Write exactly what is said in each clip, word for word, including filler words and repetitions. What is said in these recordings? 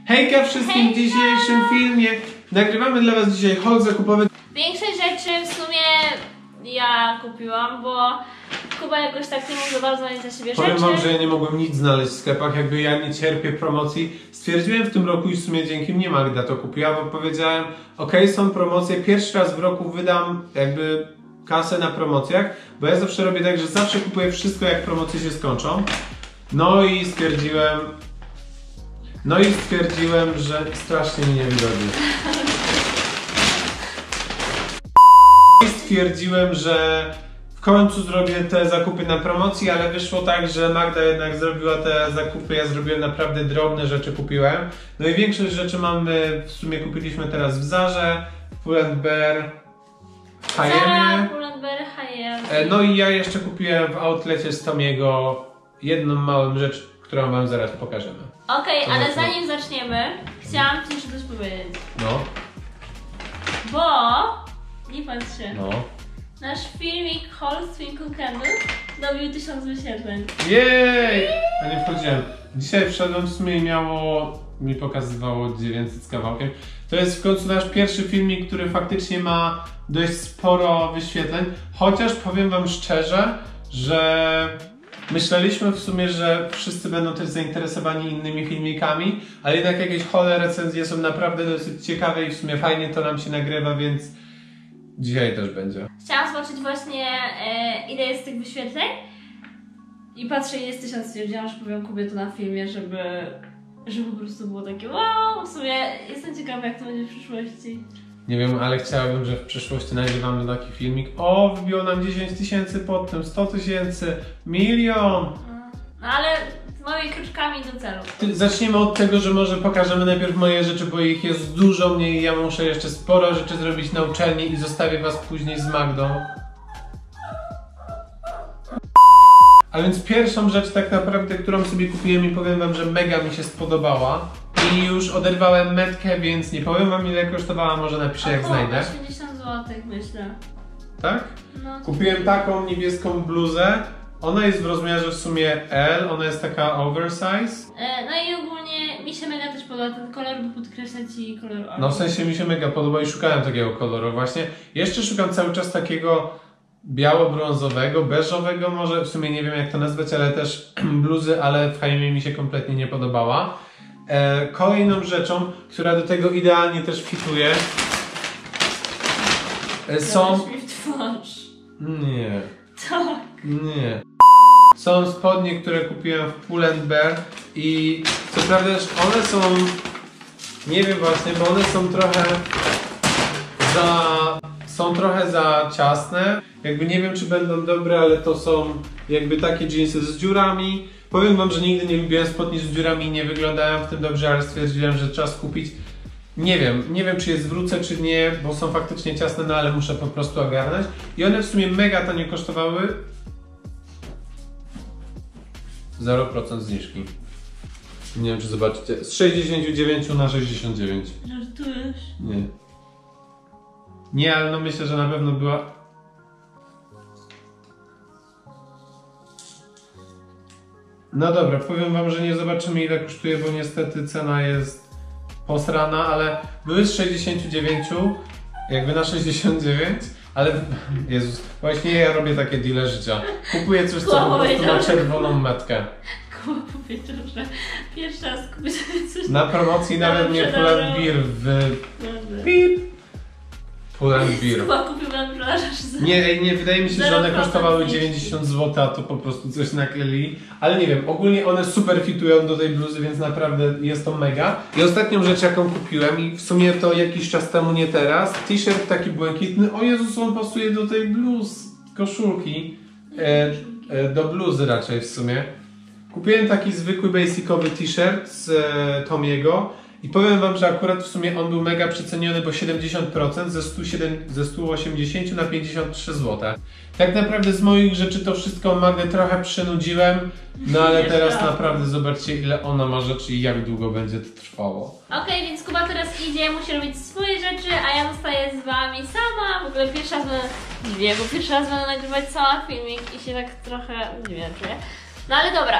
Hejka wszystkim! Hejka! W dzisiejszym filmie nagrywamy dla was dzisiaj haul zakupowy. Większość rzeczy w sumie ja kupiłam, bo Kuba jakoś tak nie mógł za bardzo mieć za siebie rzeczy. Powiem wam, że ja nie mogłem nic znaleźć w sklepach, jakby ja nie cierpię promocji. Stwierdziłem w tym roku i w sumie dzięki mnie Magda to kupiła, bo powiedziałem, ok, są promocje, pierwszy raz w roku wydam jakby kasę na promocjach, bo ja zawsze robię tak, że zawsze kupuję wszystko, jak promocje się skończą. No i stwierdziłem, no i stwierdziłem, że strasznie mi niewygodnie. I stwierdziłem, że w końcu zrobię te zakupy na promocji, ale wyszło tak, że Magda jednak zrobiła te zakupy, ja zrobiłem naprawdę drobne rzeczy, kupiłem. No i większość rzeczy mamy, w sumie kupiliśmy teraz w Zarze, Pull and Bear, w H and M. Pull and Bear, H and M. No i ja jeszcze kupiłem w outlecie z Tomiego jedną małą rzecz, którą wam zaraz pokażemy. Okej, To ale mocno. zanim zaczniemy, chciałam ci jeszcze coś powiedzieć. No, Bo, nie patrz się, no. nasz filmik Haul z Twinkle Candle dobił tysiąc wyświetleń. Jej! A nie wchodziłem. Dzisiaj wszedłem w sumie i miało, mi pokazywało dziewięćset z kawałkiem. To jest w końcu nasz pierwszy filmik, który faktycznie ma dość sporo wyświetleń. Chociaż powiem wam szczerze, że myśleliśmy w sumie, że wszyscy będą też zainteresowani innymi filmikami, ale jednak jakieś hole recenzje są naprawdę dosyć ciekawe i w sumie fajnie to nam się nagrywa, więc dzisiaj też będzie. Chciałam zobaczyć właśnie e, ile jest tych wyświetleń i patrzę, ile jest tysiąc, stwierdziłam, że powiem Kubie to na filmie, żeby, żeby po prostu było takie wow, w sumie jestem ciekawa, jak to będzie w przyszłości. Nie wiem, ale chciałabym, że w przyszłości nagrywamy taki filmik. O, wbiło nam dziesięć tysięcy pod tym, sto tysięcy, milion! No ale z moimi kroczkami do celu. Ty- Zacznijmy od tego, że może pokażemy najpierw moje rzeczy, bo ich jest dużo mniej. Ja muszę jeszcze sporo rzeczy zrobić na uczelni i zostawię was później z Magdą. A więc pierwszą rzecz tak naprawdę, którą sobie kupiłem i powiem wam, że mega mi się spodobała. I już oderwałem metkę, więc nie powiem wam ile kosztowała, może napiszę jak Około znajdę. osiemdziesiąt złotych myślę. Tak? No. Kupiłem taką niebieską bluzę. Ona jest w rozmiarze w sumie L, ona jest taka oversize. E, no i ogólnie mi się mega też podoba ten kolor, bo podkreśla ci kolor oczu. No w sensie mi się mega podoba i szukałem takiego koloru właśnie. Jeszcze szukam cały czas takiego biało-brązowego, beżowego może, w sumie nie wiem jak to nazwać, ale też bluzy, ale w H and M mi się kompletnie nie podobała. E, kolejną rzeczą, która do tego idealnie też fituje, e, są... Zobacz mi w twarz. Nie. Tak. Nie. Są spodnie, które kupiłem w Pull and Bear i co prawda też one są, nie wiem właśnie, bo one są trochę za, są trochę za ciasne. Jakby nie wiem czy będą dobre, ale to są jakby takie dżinsy z dziurami. Powiem wam, że nigdy nie lubiłem spodni z dziurami i nie wyglądają w tym dobrze, ale stwierdziłem, że czas kupić. Nie wiem, nie wiem czy je zwrócę czy nie, bo są faktycznie ciasne, no ale muszę po prostu ogarnąć. I one w sumie mega tanio kosztowały. zero procent zniżki. Nie wiem czy zobaczycie. Z sześćdziesiąt dziewięć na sześćdziesiąt dziewięć. Żartujesz? Nie. Nie, ale no myślę, że na pewno była... No dobra, powiem wam, że nie zobaczymy ile kosztuje, bo niestety cena jest posrana, ale były z sześćdziesiąt dziewięć, jakby na sześćdziesiąt dziewięć, ale Jezus, właśnie ja robię takie deale życia. Kupuję coś, co po prostu ma czerwoną metkę. Kuba powiedział, że pierwszy raz kupię sobie coś Na promocji nawet nie Pull and Bear w... Dobra. Pip! Pull and Bear. Kuba kupił na plażę za... Nie, ej, nie, wydaje mi się, że one zero procent kosztowały zniżki. dziewięćdziesiąt złotych, a to po prostu coś nakleili. Ale nie wiem, ogólnie one super fitują do tej bluzy, więc naprawdę jest to mega. I ostatnią rzecz, jaką kupiłem, i w sumie to jakiś czas temu, nie teraz, t-shirt taki błękitny. O Jezus, on pasuje do tej bluz, koszulki. E, e, do bluzy raczej w sumie. Kupiłem taki zwykły, basicowy t-shirt z e, Tomiego. I powiem wam, że akurat w sumie on był mega przeceniony, bo siedemdziesiąt procent ze, stu siedem, ze stu osiemdziesięciu na pięćdziesiąt trzy złote. Tak naprawdę z moich rzeczy to wszystko Magdę trochę przynudziłem, no ale Nie, teraz prawda. naprawdę zobaczcie ile ona ma rzeczy i jak długo będzie to trwało. Okej, więc Kuba teraz idzie, musi robić swoje rzeczy, a ja zostaję z wami sama. W ogóle pierwszy raz będę, nie wiem, bo pierwszy raz będę nagrywać sama filmik i się tak trochę, nie wiem, czuję. No ale dobra.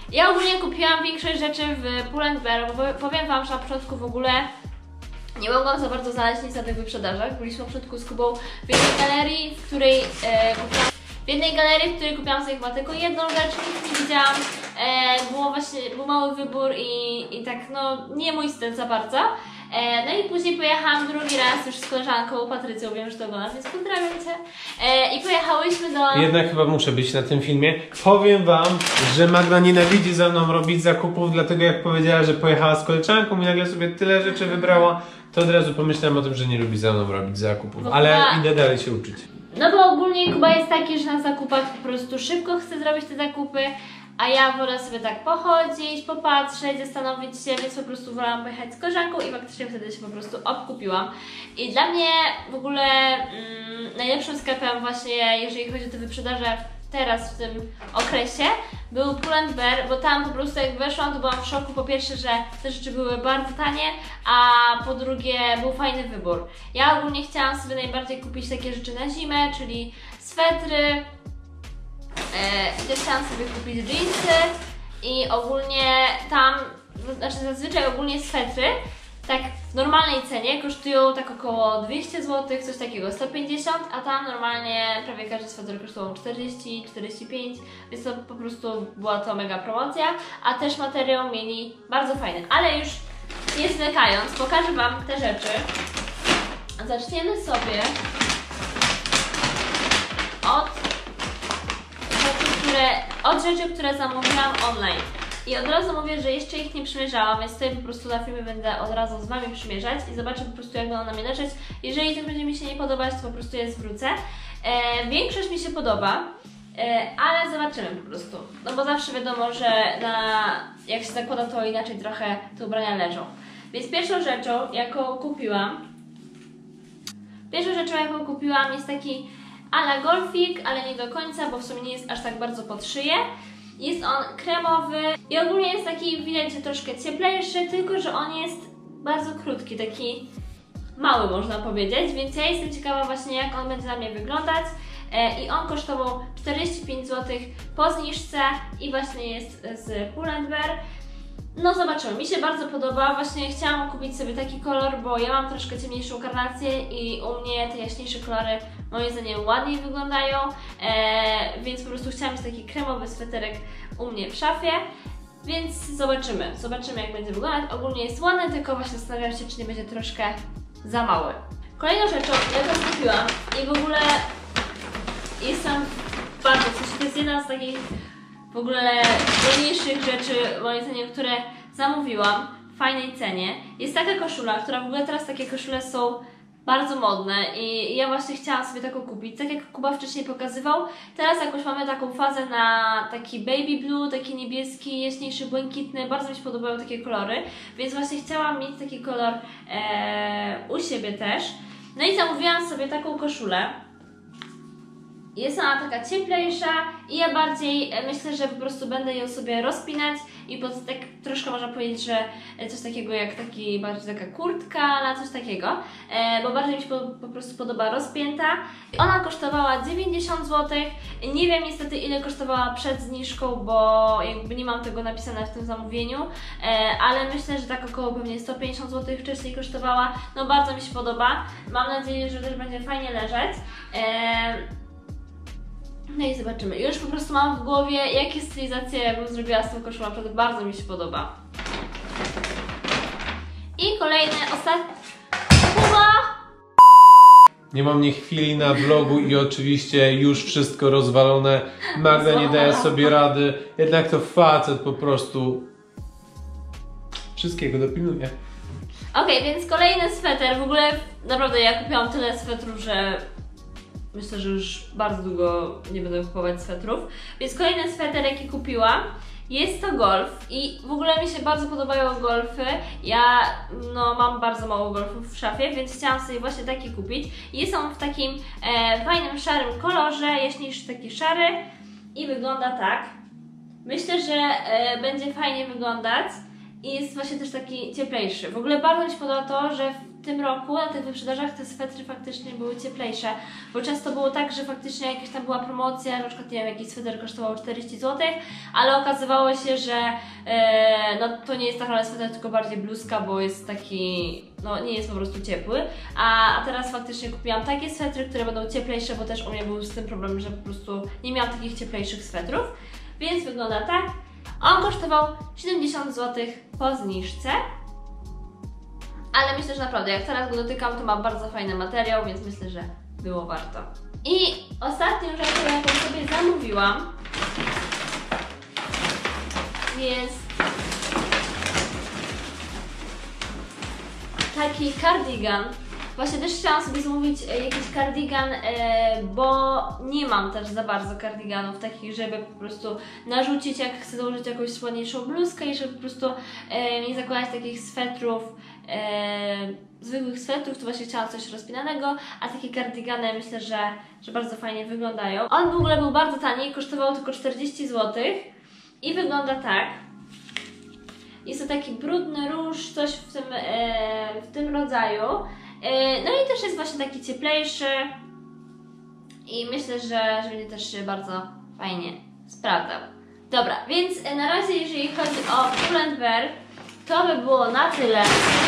Ja ogólnie kupiłam większość rzeczy w Pull and Bear, bo powiem wam, że na początku w ogóle nie mogłam za bardzo znaleźć nic na tych wyprzedażach. Byliśmy na początku z Kubą w jednej galerii, w której e, kupiłam w jednej galerii, w której kupiłam sobie chyba tylko jedną rzecz, nic nie widziałam. E, było właśnie, był mały wybór i, i tak no nie mój styl za bardzo. E, no i później pojechałam drugi raz już z koleżanką Patrycją, wiem, że to oglądasz, więc pozdrawiam Cię. E, I pojechałyśmy do... Jednak chyba muszę być na tym filmie. Powiem wam, że Magda nienawidzi ze mną robić zakupów, dlatego jak powiedziała, że pojechała z koleżanką i nagle sobie tyle rzeczy wybrała, to od razu pomyślałem o tym, że nie lubi ze mną robić zakupów. Bo ale chyba... idę dalej się uczyć. No bo ogólnie Kuba jest taki, że na zakupach po prostu szybko chce zrobić te zakupy, a ja wolę sobie tak pochodzić, popatrzeć, zastanowić się, więc po prostu wolałam pojechać z koleżanką i faktycznie wtedy się po prostu obkupiłam. I dla mnie w ogóle mm, najlepszym sklepem właśnie, jeżeli chodzi o te wyprzedaże teraz w tym okresie, był Pull and Bear, bo tam po prostu jak weszłam, to byłam w szoku. Po pierwsze, że te rzeczy były bardzo tanie, a po drugie był fajny wybór. Ja ogólnie chciałam sobie najbardziej kupić takie rzeczy na zimę, czyli swetry, E, też chciałam sobie kupić jeansy i ogólnie tam, znaczy zazwyczaj ogólnie swetry tak w normalnej cenie kosztują tak około dwieście złotych, coś takiego, sto pięćdziesiąt, a tam normalnie prawie każdy sweter kosztował czterdzieści czterdzieści pięć, więc to po prostu była to mega promocja, a też materiał mieli bardzo fajny. Ale już nie zwlekając, pokażę wam te rzeczy. Zaczniemy sobie od Które, od rzeczy, które zamówiłam online. I od razu mówię, że jeszcze ich nie przymierzałam, więc tutaj po prostu na filmie będę od razu z Wami przymierzać i zobaczę po prostu, jak będą na mnie leżeć. Jeżeli tym będzie mi się nie podobać, to po prostu je zwrócę. E, większość mi się podoba, e, ale zobaczymy po prostu. No bo zawsze wiadomo, że na, jak się zakłada, to inaczej trochę te ubrania leżą. Więc pierwszą rzeczą, jaką kupiłam, pierwszą rzeczą, jaką kupiłam jest taki a la golfik, ale nie do końca, bo w sumie nie jest aż tak bardzo pod szyję. Jest on kremowy i ogólnie jest taki, widać, że troszkę cieplejszy, tylko że on jest bardzo krótki, taki mały można powiedzieć, więc ja jestem ciekawa właśnie, jak on będzie na mnie wyglądać. E, I on kosztował czterdzieści pięć złotych po zniżce i właśnie jest z Pull and Bear. No zobaczymy, mi się bardzo podoba, właśnie chciałam kupić sobie taki kolor, bo ja mam troszkę ciemniejszą karnację i u mnie te jaśniejsze kolory moim zdaniem ładniej wyglądają, e, więc po prostu chciałam mieć taki kremowy sweterek u mnie w szafie, więc zobaczymy, zobaczymy jak będzie wyglądać. Ogólnie jest ładny, tylko właśnie zastanawiam się, czy nie będzie troszkę za mały. Kolejną rzeczą, jaką kupiłam i w ogóle jestem bardzo, w sensie to jest jedna z takich w ogóle ładniejszych rzeczy, moim zdaniem, które zamówiłam w fajnej cenie. Jest taka koszula, która w ogóle teraz takie koszule są bardzo modne i ja właśnie chciałam sobie taką kupić, tak jak Kuba wcześniej pokazywał. Teraz jakoś mamy taką fazę na taki baby blue, taki niebieski, jaśniejszy, błękitny, bardzo mi się podobają takie kolory, więc właśnie chciałam mieć taki kolor e, u siebie też. No i zamówiłam sobie taką koszulę. Jest ona taka cieplejsza i ja bardziej myślę, że po prostu będę ją sobie rozpinać i pod, tak troszkę można powiedzieć, że coś takiego jak taki, bardziej taka kurtka na coś takiego, e, bo bardziej mi się po, po prostu podoba rozpięta. Ona kosztowała dziewięćdziesiąt złotych, nie wiem niestety ile kosztowała przed zniżką, bo jakby nie mam tego napisane w tym zamówieniu, e, ale myślę, że tak około pewnie sto pięćdziesiąt złotych wcześniej kosztowała. No bardzo mi się podoba, mam nadzieję, że też będzie fajnie leżeć. E, No i zobaczymy. Już po prostu mam w głowie, jakie stylizacje bym zrobiła z tą koszulą, naprawdę bardzo mi się podoba. I kolejny, ostatni... Kuba! Nie mam nie chwili na vlogu i oczywiście już wszystko rozwalone. Magda nie daje sobie rady. Jednak to facet po prostu wszystkiego dopilnuje. Okej, okay, więc kolejny sweter. W ogóle naprawdę ja kupiłam tyle swetrów, że myślę, że już bardzo długo nie będę kupować swetrów. Więc kolejny sweter, jaki kupiłam, jest to golf i w ogóle mi się bardzo podobają golfy. Ja no, mam bardzo mało golfów w szafie, więc chciałam sobie właśnie taki kupić. Jest on w takim e, fajnym, szarym kolorze, jaśniejszy taki szary i wygląda tak. Myślę, że e, będzie fajnie wyglądać i jest właśnie też taki cieplejszy. W ogóle bardzo mi się podoba to, że w tym roku na tych wyprzedażach te swetry faktycznie były cieplejsze, bo często było tak, że faktycznie jakaś tam była promocja, na przykład nie wiem, jakiś sweter kosztował czterdzieści złotych, ale okazywało się, że e, no to nie jest tak naprawdę sweter, tylko bardziej bluzka, bo jest taki, no nie jest po prostu ciepły, a, a teraz faktycznie kupiłam takie swetry, które będą cieplejsze, bo też u mnie był z tym problem, że po prostu nie miałam takich cieplejszych swetrów, więc wygląda tak. On kosztował siedemdziesiąt złotych po zniżce, ale myślę, że naprawdę jak teraz go dotykam, to ma bardzo fajny materiał, więc myślę, że było warto. I ostatnią rzeczą, jaką sobie zamówiłam, jest taki cardigan. Właśnie też chciałam sobie zamówić jakiś cardigan, bo nie mam też za bardzo cardiganów takich, żeby po prostu narzucić, jak chcę założyć jakąś ładniejszą bluzkę i żeby po prostu nie zakładać takich swetrów, zwykłych swetrów, to właśnie chciałam coś rozpinanego, a takie cardigany myślę, że, że bardzo fajnie wyglądają. On w ogóle był bardzo tani, kosztował tylko czterdzieści złotych i wygląda tak. Jest to taki brudny róż, coś w tym, w tym rodzaju. No i też jest właśnie taki cieplejszy i myślę, że, że będzie też się bardzo fajnie sprawdzał. Dobra, więc na razie jeżeli chodzi o Pull and Bear, to by było na tyle.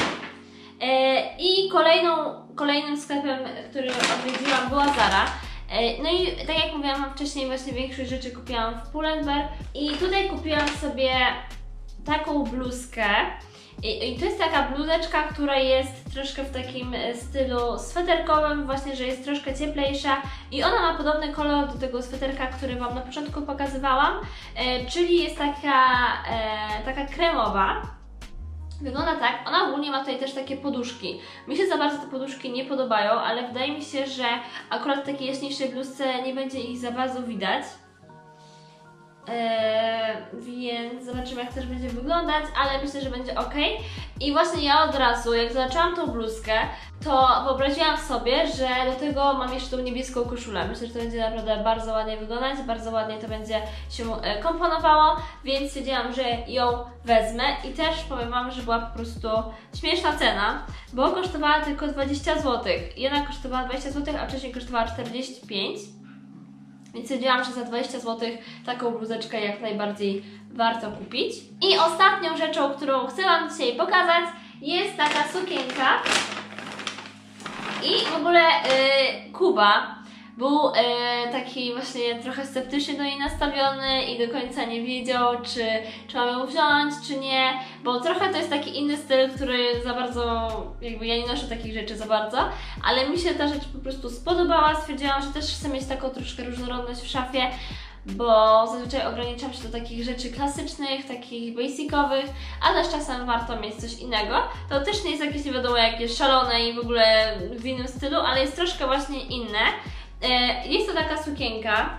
I kolejną, kolejnym sklepem, który odwiedziłam, była Zara. No i tak jak mówiłam wcześniej, właśnie większość rzeczy kupiłam w Pull and Bear i tutaj kupiłam sobie taką bluzkę. I, I to jest taka bluzeczka, która jest troszkę w takim stylu sweterkowym, właśnie, że jest troszkę cieplejsza i ona ma podobny kolor do tego sweterka, który Wam na początku pokazywałam, e, czyli jest taka, e, taka kremowa. Wygląda tak, ona ogólnie ma tutaj też takie poduszki. Mi się za bardzo te poduszki nie podobają, ale wydaje mi się, że akurat w takiej jaśniejszej bluzce nie będzie ich za bardzo widać. Eee, więc zobaczymy, jak też będzie wyglądać, ale myślę, że będzie ok. I właśnie ja od razu, jak zobaczyłam tą bluzkę, to wyobraziłam sobie, że do tego mam jeszcze tą niebieską koszulę. Myślę, że to będzie naprawdę bardzo ładnie wyglądać, bardzo ładnie to będzie się komponowało, więc stwierdziłam, że ją wezmę i też powiem Wam, że była po prostu śmieszna cena, bo kosztowała tylko dwadzieścia złotych. Jedna kosztowała dwadzieścia złotych, a wcześniej kosztowała czterdzieści pięć. Więc stwierdziłam, że za dwadzieścia złotych taką bluzeczkę jak najbardziej warto kupić. I ostatnią rzeczą, którą chcę Wam dzisiaj pokazać, jest taka sukienka. I w ogóle yy, Kuba był yy, taki właśnie trochę sceptycznie do niej nastawiony i do końca nie wiedział, czy, czy mamy ją wziąć, czy nie, bo trochę to jest taki inny styl, który za bardzo, jakby ja nie noszę takich rzeczy za bardzo, ale mi się ta rzecz po prostu spodobała, stwierdziłam, że też chcę mieć taką troszkę różnorodność w szafie, bo zazwyczaj ograniczam się do takich rzeczy klasycznych, takich basicowych, a też czasem warto mieć coś innego. To też nie jest jakieś nie wiadomo jakie szalone i w ogóle w innym stylu, ale jest troszkę właśnie inne. Jest to taka sukienka.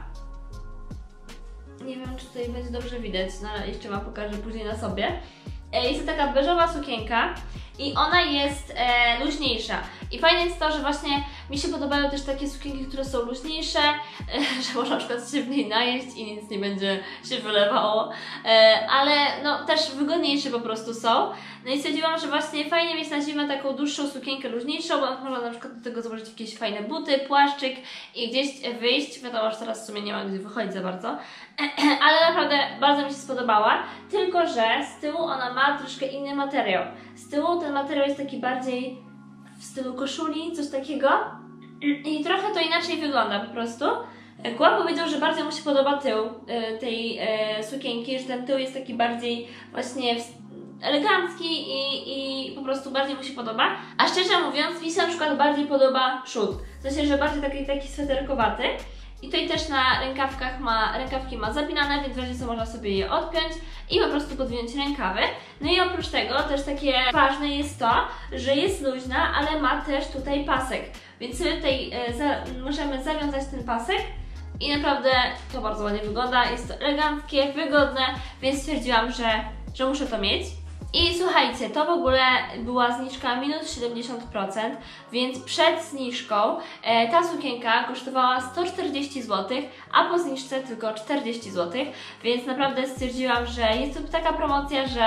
Nie wiem, czy tutaj będzie dobrze widać, no ale jeszcze Wam pokażę później na sobie. Jest to taka beżowa sukienka i ona jest e, luźniejsza. I fajne jest to, że właśnie mi się podobają też takie sukienki, które są luźniejsze, e, że można na przykład się w niej najeść i nic nie będzie się wylewało, e, ale no też wygodniejsze po prostu są. No i stwierdziłam, że właśnie fajnie mieć na zimę taką dłuższą sukienkę luźniejszą, bo można na przykład do tego założyć jakieś fajne buty, płaszczyk i gdzieś wyjść. Wiadomo, że teraz w sumie nie ma gdzie wychodzić za bardzo, ale naprawdę bardzo mi się spodobała, tylko że z tyłu ona ma troszkę inny materiał. Z tyłu ten materiał jest taki bardziej w stylu koszuli, coś takiego i trochę to inaczej wygląda po prostu. Kuba powiedział, że bardzo mu się podoba tył tej sukienki, że ten tył jest taki bardziej właśnie elegancki i, i po prostu bardziej mu się podoba. A szczerze mówiąc, mi się na przykład bardziej podoba przód. W sensie, że bardziej taki, taki sweterkowaty. I tutaj też na rękawkach ma, rękawki ma zapinane, więc w razie co można sobie je odpiąć i po prostu podwinąć rękawy. No i oprócz tego też takie ważne jest to, że jest luźna, ale ma też tutaj pasek. Więc sobie tutaj e, za, możemy zawiązać ten pasek i naprawdę to bardzo ładnie wygląda. Jest to eleganckie, wygodne, więc stwierdziłam, że, że muszę to mieć. I słuchajcie, to w ogóle była zniżka minus siedemdziesiąt procent, więc przed zniżką e, ta sukienka kosztowała sto czterdzieści złotych, a po zniżce tylko czterdzieści złotych, więc naprawdę stwierdziłam, że jest to taka promocja, że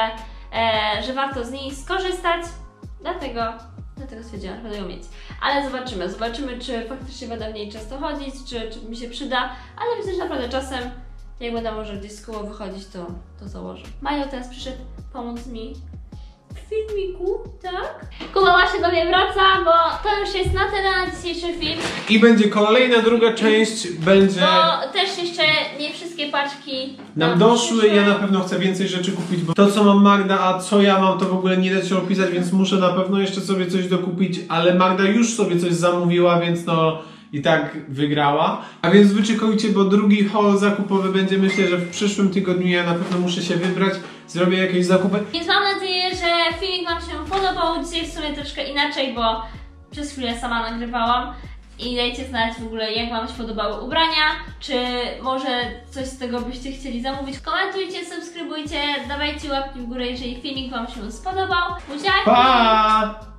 e, że warto z niej skorzystać, dlatego, dlatego stwierdziłam, że będę ją mieć. Ale zobaczymy, zobaczymy, czy faktycznie będę w niej często chodzić, czy, czy mi się przyda, ale myślę, że naprawdę czasem, jak będę może gdzieś z koło wychodzić, to, to założę. Majo teraz przyszedł pomóc mi w filmiku, tak? Kuba właśnie do mnie wraca, bo to już jest na tyle na dzisiejszy film. I będzie kolejna druga część, będzie... Bo też jeszcze nie wszystkie paczki nam doszły, ja na pewno chcę więcej rzeczy kupić, bo to co mam Magda, a co ja mam, to w ogóle nie da się opisać, więc muszę na pewno jeszcze sobie coś dokupić, ale Magda już sobie coś zamówiła, więc no i tak wygrała. A więc wyczekujcie, bo drugi haul zakupowy będzie, myślę, że w przyszłym tygodniu. Ja na pewno muszę się wybrać, zrobię jakieś zakupy. Więc mam nadzieję, że filmik Wam się podobał. Dzisiaj w sumie troszkę inaczej, bo przez chwilę sama nagrywałam. I dajcie znać w ogóle, jak Wam się podobały ubrania, czy może coś z tego byście chcieli zamówić. Komentujcie, subskrybujcie, dawajcie łapki w górę, jeżeli filmik Wam się spodobał. Buziaki! Pa!